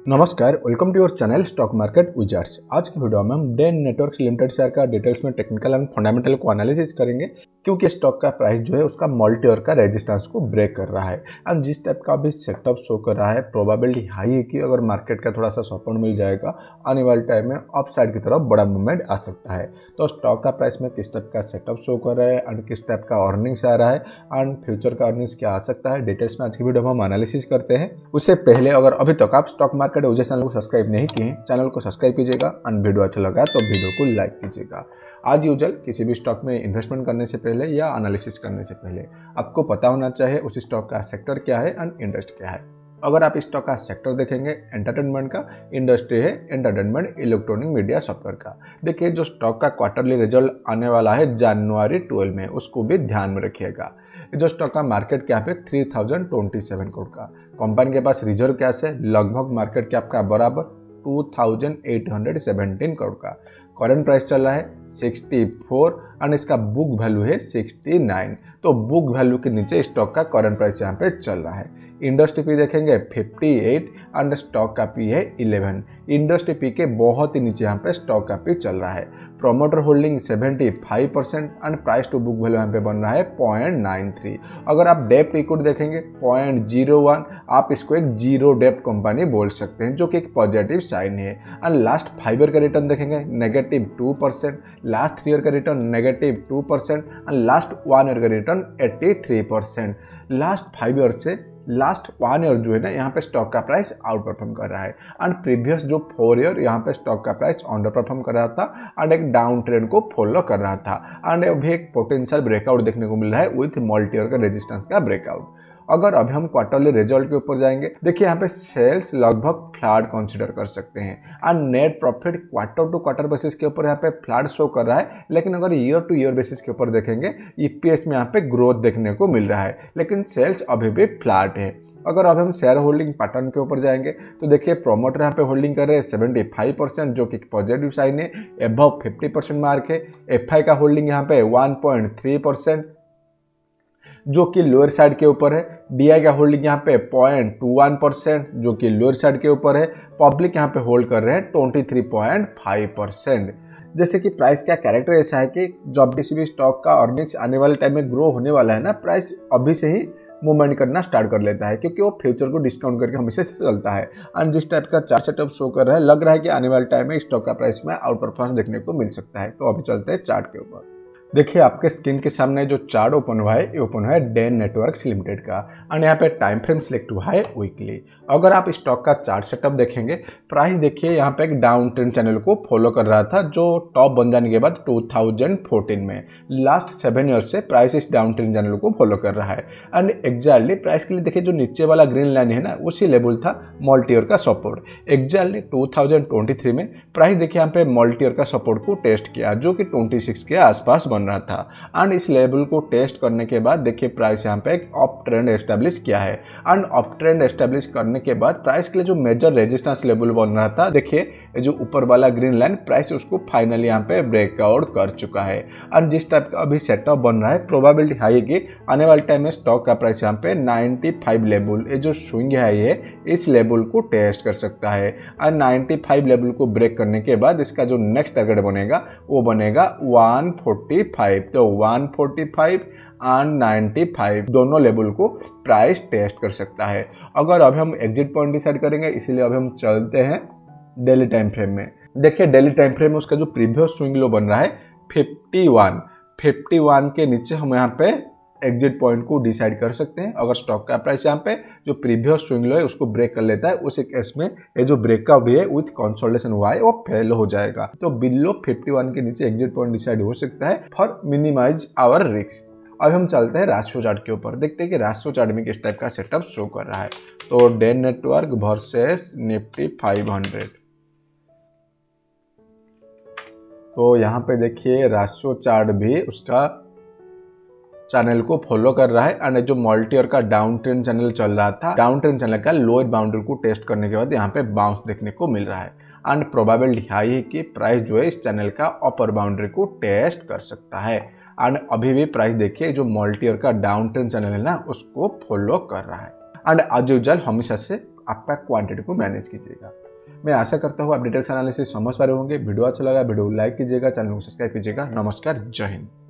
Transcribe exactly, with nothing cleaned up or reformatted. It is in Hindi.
नमस्कार, welcome to your channel stock market wizards. आज की वीडियो में हम डेन नेटवर्क्स लिमिटेड शेयर का डिटेल्स में टेक्निकल एंड फंडामेंटल को एनालिसिस करेंगे, क्योंकि स्टॉक का प्राइस जो है उसका मल्टी ईयर का रेजिस्टेंस को ब्रेक कर रहा है एंड जिस टाइप का भी सेटअप शो कर रहा है प्रोबेबिलिटी हाई है कि अगर मार्केट का थोड़ा सा सपोर्ट मिल जाएगा आने वाले टाइम में अप साइड की तरफ बड़ा मूवमेंट आ सकता है। तो स्टॉक का प्राइस में किस टाइप का सेटअप शो कर रहा है एंड किस टाइप का अर्निंग्स आ रहा है एंड फ्यूचर का अर्निंग्स क्या आ सकता है, डिटेल्स में आज की वीडियो में हम एनालिसिस करते हैं। उससे पहले अगर अभी तक आप स्टॉक मार्केट विजय चैनल को सब्सक्राइब नहीं किए हैं, चैनल को सब्सक्राइब कीजिएगा एंड वीडियो अच्छा लगा तो वीडियो को लाइक कीजिएगा। आज यूजुअल किसी भी स्टॉक में इन्वेस्टमेंट करने से पहले या एनालिसिस करने से पहले आपको पता होना चाहिए उस स्टॉक का सेक्टर क्या है एंड इंडस्ट्री क्या है। अगर आप स्टॉक का सेक्टर देखेंगे एंटरटेनमेंट का, इंडस्ट्री है एंटरटेनमेंट इलेक्ट्रॉनिक मीडिया सॉफ्टवेयर का। देखिए जो स्टॉक का क्वार्टरली रिजल्ट आने वाला है जनवरी ट्वेल्व में, उसको भी ध्यान में रखिएगा। जो स्टॉक का मार्केट कैप है three thousand twenty seven crore का, कंपनी के पास रिजर्व कैश है लगभग मार्केट कैप का बराबर two thousand eight hundred seventeen crore का। करंट प्राइस चल रहा है सिक्सटी फोर एंड इसका बुक वैल्यू है सिक्सटी नाइन। तो बुक वैल्यू के नीचे स्टॉक का करंट प्राइस यहाँ पे चल रहा है। इंडस्ट्री पी देखेंगे फिफ्टी एट एंड स्टॉक का पी है इलेवन। इंडस्ट्री पी के बहुत ही नीचे यहाँ पे स्टॉक का पी चल रहा है। Promoter holding seventy five percent and price to book value यहाँ पे बन रहा है पॉइंट नाइन थ्री। अगर आप डेप्ट इक्विटी देखेंगे पॉइंट जीरो वन, आप इसको एक जीरो डेप्ट कंपनी बोल सकते हैं, जो कि एक पॉजिटिव साइन है। एंड लास्ट फाइव ईयर का रिटर्न देखेंगे negative two percent, last three year का return negative two percent and last one year का return eighty three percent. Last five year से लास्ट वन ईयर जो है ना यहाँ पे स्टॉक का प्राइस आउट परफॉर्म कर रहा है एंड प्रीवियस जो फोर ईयर यहाँ पे स्टॉक का प्राइस अंडर परफॉर्म कर रहा था एंड एक डाउन ट्रेंड को फॉलो कर रहा था एंड अभी एक पोटेंशियल ब्रेकआउट देखने को मिल रहा है विथ मल्टी ईयर का रेजिस्टेंस का ब्रेकआउट। अगर अभी हम क्वार्टरली रिजल्ट के ऊपर जाएंगे, देखिए यहाँ पे सेल्स लगभग फ्लैट कंसीडर कर सकते हैं and net profit quarter to quarter basis के ऊपर यहाँ पे फ्लैट शो कर रहा है, लेकिन अगर ईयर टू ईयर बेसिस के ऊपर देखेंगे ईपीएस में यहाँ पे ग्रोथ देखने को मिल रहा है, लेकिन सेल्स अभी भी फ्लैट है। अगर अब हम शेयर होल्डिंग पैटर्न के ऊपर जाएंगे तो देखिए प्रोमोटर यहाँ पे होल्डिंग कर रहे हैं सेवेंटी फाइव परसेंट, जो कि पॉजिटिव साइन है, एबव फिफ्टी परसेंट मार्क है। एफआई का होल्डिंग यहाँ पे वन पॉइंट थ्री परसेंट, जो कि लोअर साइड के ऊपर है। डीआई का होल्डिंग यहाँ पे पॉइंट टू वन परसेंट, जो कि लोअर साइड के ऊपर है। पब्लिक यहाँ पे होल्ड कर रहे हैं twenty three point five percent. जैसे कि प्राइस का कैरेक्टर ऐसा है कि जब किसी भी स्टॉक का अर्निंग्स आने वाले टाइम में ग्रो होने वाला है ना, प्राइस अभी से ही मूवमेंट करना स्टार्ट कर लेता है, क्योंकि वो फ्यूचर को डिस्काउंट करके हमेशा से चलता है। एंड जिस टाइप का चार्ट सेटअप शो कर रहा है, लग रहा है कि आने वाले टाइम में स्टॉक का प्राइस में आउट परफॉर्मेंस देखने को मिल सकता है। तो अभी चलते हैं चार्ट के ऊपर। देखिए आपके स्क्रीन के सामने जो चार्ट ओपन हुआ है, ये ओपन हुआ है डेन नेटवर्क्स लिमिटेड का एंड यहाँ पे टाइम फ्रेम सिलेक्ट हुआ है वीकली। अगर आप स्टॉक का चार्ट सेटअप देखेंगे, प्राइस देखिए यहाँ पे एक डाउन ट्रेंड चैनल को फॉलो कर रहा था, जो टॉप बन जाने के बाद टू थाउजेंड फोर्टीन में। लास्ट सेवन ईयर से प्राइस इस डाउन ट्रेंड चैनल को फॉलो कर रहा है एंड एग्जैक्टली प्राइस के लिए देखिए जो नीचे वाला ग्रीन लाइन है ना, उसी लेवल था मल्टी ईयर का support. Exactly two thousand twenty three में प्राइस देखिए यहाँ पे मल्टी ईयर का सपोर्ट को टेस्ट किया, जो कि ट्वेंटी सिक्स के आसपास बन रहा था एंड इस लेवल को टेस्ट करने के बाद देखिए प्राइस यहाँ पे एक अप ट्रेंड एस्टेब्लिश किया है एंड अप ट्रेंड एस्टेब्लिश करने के बाद प्राइस के लिए जो मेजर रेजिस्टेंस लेवल बन रहा था, देखिए जो ऊपर वाला ग्रीन लाइन, प्राइस उसको फाइनली यहाँ पे ब्रेकआउट कर चुका है एंड जिस टाइप का अभी सेटअप बन रहा है प्रोबेबिलिटी हाई है कि आने वाले टाइम में स्टॉक का प्राइस यहाँ पे नाइन्टी फाइव लेवल, ये जो स्विंग है ये इस लेवल को टेस्ट कर सकता है एंड नाइन्टी फाइव लेवल को ब्रेक करने के बाद इसका जो नेक्स्ट टारगेट बनेगा वो बनेगा वन फोर्टी फाइव। तो one forty five and ninety five दोनों लेवल को प्राइस टेस्ट कर सकता है। अगर अभी हम एग्जिट पॉइंट डिसाइड करेंगे, इसीलिए अभी हम चलते हैं डेली टाइम फ्रेम में। देखिए डेली टाइम फ्रेम में उसका जो प्रीवियस स्विंग लो बन रहा है फिफ्टी वन, फिफ्टी वन के नीचे हम यहाँ पे एग्जिट पॉइंट को डिसाइड कर सकते हैं। अगर स्टॉक का प्राइस यहाँ पे जो प्रीवियस स्विंग लो है उसको ब्रेक कर लेता है, उस केस में ये जो ब्रेकआउट है विथ कंसोलिडेशन हुआ है वो फेल हो जाएगा। तो बिलो फिफ्टी वन के नीचे एग्जिट पॉइंट डिसाइड हो सकता है फॉर मिनिमाइज आवर रिस्क। अब हम चलते हैं राशियो चार्ट के ऊपर, देखते हैं कि राशियो चार्ट में किस टाइप का सेटअप शो कर रहा है। तो Den network versus Nifty five hundred. तो यहाँ पे देखिए राशियो चार्ट भी उसका चैनल को फॉलो कर रहा है एंड जो मल्टी ईयर का डाउन ट्रेंड चैनल चल रहा था, डाउन ट्रेंड चैनल का लोअर बाउंड्री को टेस्ट करने के बाद यहाँ पे बाउंस देखने को मिल रहा है एंड प्रोबेबिलिटी हाई है कि प्राइस जो है इस चैनल का अपर बाउंड्री को टेस्ट कर सकता है एंड अभी भी प्राइस देखिए जो मल्टी ईयर का डाउन ट्रेंड चैनल है ना, उसको फॉलो कर रहा है। एंड एज यूजुअल हमेशा से आपका क्वांटिटी को मैनेज कीजिएगा। मैं आशा करता हूँ आप डिटेल्स एनालिसिस समझ पा रहे होंगे। वीडियो अच्छा लगा वीडियो को लाइक कीजिएगा, चैनल को सब्सक्राइब कीजिएगा। नमस्कार, जय हिंद।